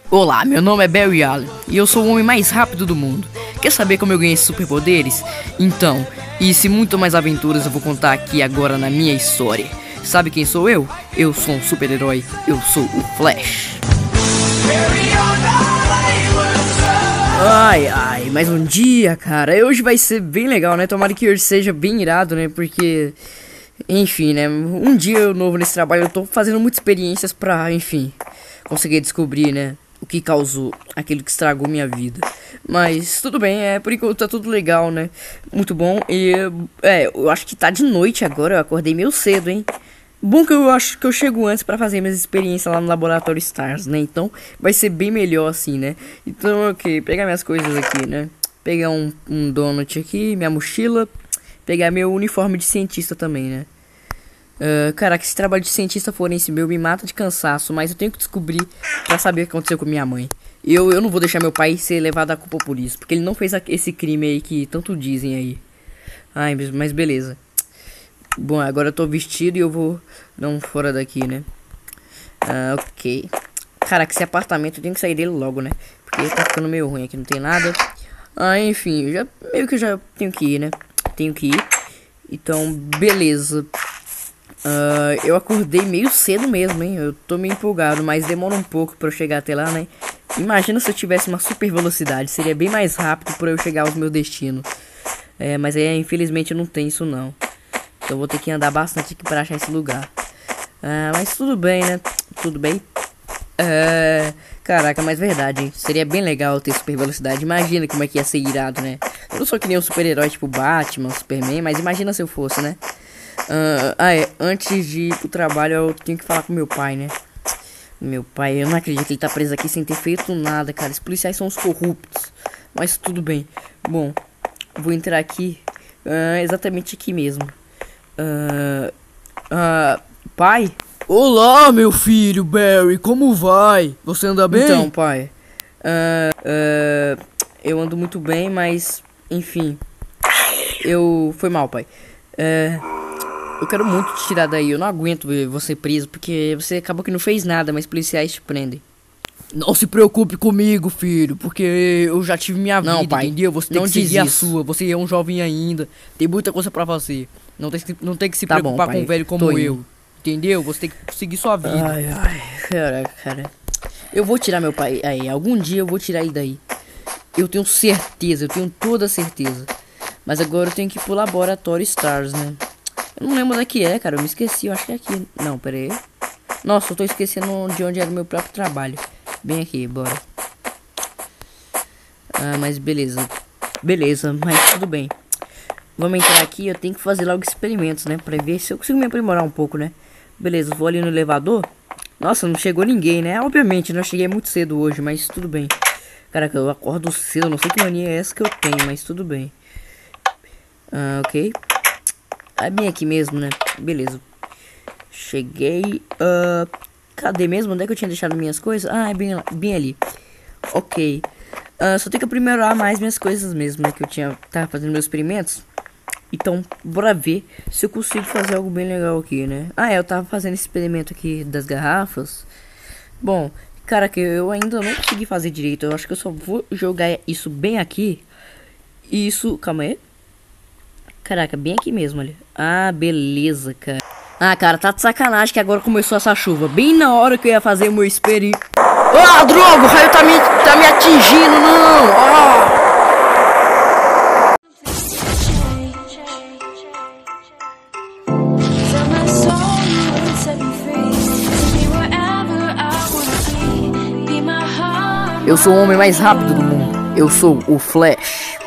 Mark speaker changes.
Speaker 1: Olá, meu nome é Barry Allen e eu sou o homem mais rápido do mundo. Quer saber como eu ganhei esses superpoderes? Então, isso e muito mais aventuras eu vou contar aqui agora na minha história. Sabe quem sou eu? Eu sou um super-herói, eu sou o Flash. Ai, mais um dia, cara. Hoje vai ser bem legal, né? Tomara que hoje seja bem irado, né? Porque, enfim, né? Um dia novo nesse trabalho, eu tô fazendo muitas experiências pra, enfim, conseguir descobrir, né? O que causou aquilo que estragou minha vida. Mas tudo bem, por enquanto tá tudo legal, né? Muito bom. E eu acho que tá de noite agora. Eu acordei meio cedo, hein? Bom que eu acho que eu chego antes pra fazer minhas experiências lá no Laboratório Stars, né? Então vai ser bem melhor assim, né? Então, ok, pegar minhas coisas aqui, né? Pegar um donut aqui, minha mochila. Pegar meu uniforme de cientista também, né? Caraca, esse trabalho de cientista forense meu me mata de cansaço, mas eu tenho que descobrir pra saber o que aconteceu com minha mãe. Eu não vou deixar meu pai ser levado à culpa por isso, porque ele não fez esse crime aí que tanto dizem aí. Ai, mas beleza. Bom, agora eu tô vestido e eu vou dar um fora daqui, né? Ok. Caraca, esse apartamento eu tenho que sair dele logo, né? Porque tá ficando meio ruim aqui, não tem nada. Enfim, meio que eu já tenho que ir, né? Tenho que ir. Então, beleza. Eu acordei meio cedo mesmo, hein? Eu tô meio empolgado, mas demora um pouco pra eu chegar até lá, né? Imagina se eu tivesse uma super velocidade, seria bem mais rápido pra eu chegar aos meus destinos. Mas infelizmente eu não tenho isso não. Então eu vou ter que andar bastante aqui pra achar esse lugar. Mas tudo bem, né? Tudo bem. Caraca, mas verdade, hein? Seria bem legal ter super velocidade. Imagina como é que ia ser irado, né? Eu não sou que nem um super-herói tipo Batman, Superman, mas imagina se eu fosse, né? Antes de ir pro trabalho eu tenho que falar com meu pai, né? Meu pai, eu não acredito que ele tá preso aqui sem ter feito nada, cara. Os policiais são os corruptos. Mas tudo bem. Bom, vou entrar aqui. Exatamente aqui mesmo. Pai?
Speaker 2: Olá, meu filho, Barry, como vai? Você anda bem?
Speaker 1: Então, pai. Eu ando muito bem, mas, enfim. Foi mal, pai. Eu quero muito te tirar daí, eu não aguento ver você preso, porque você acabou que não fez nada, mas policiais te prendem.
Speaker 2: Não se preocupe comigo, filho, porque eu já tive minha vida,
Speaker 1: pai,
Speaker 2: entendeu? Você tem que seguir a sua, você é um jovem ainda, tem muita coisa pra fazer. Não tem que se preocupar com um velho como eu, entendeu? Você tem que seguir sua vida.
Speaker 1: Cara. Eu vou tirar meu pai aí, algum dia eu vou tirar ele daí. Eu tenho certeza, eu tenho toda a certeza. Mas agora eu tenho que ir pro Laboratório Stars, né? Eu não lembro onde é que é, cara. Eu me esqueci. Eu acho que é aqui. Não, pera aí. Nossa, eu tô esquecendo de onde era o meu próprio trabalho. Bem aqui, bora. Mas beleza. Beleza, mas tudo bem. Vamos entrar aqui. Eu tenho que fazer logo experimentos, né? Pra ver se eu consigo me aprimorar um pouco, né? Beleza, vou ali no elevador. Nossa, não chegou ninguém, né? Obviamente, não cheguei muito cedo hoje, mas tudo bem. Caraca, eu acordo cedo. Eu não sei que mania é essa que eu tenho, mas tudo bem. Ok. É bem aqui mesmo, né? Beleza. Cheguei. Cadê mesmo? Onde é que eu tinha deixado minhas coisas? É bem ali. Ok. Só tenho que aprimorar mais minhas coisas mesmo, né? Que eu tava fazendo meus experimentos. Então, bora ver se eu consigo fazer algo bem legal aqui, né? Eu tava fazendo esse experimento aqui das garrafas. Bom, cara, que eu ainda não consegui fazer direito. Eu acho que eu só vou jogar isso bem aqui. Isso, calma aí. Caraca, bem aqui mesmo, olha. Beleza, cara. Cara, tá de sacanagem que agora começou essa chuva. Bem na hora que eu ia fazer o meu experimento. Droga, o raio tá me atingindo, não! Eu sou o homem mais rápido do mundo. Eu sou o Flash.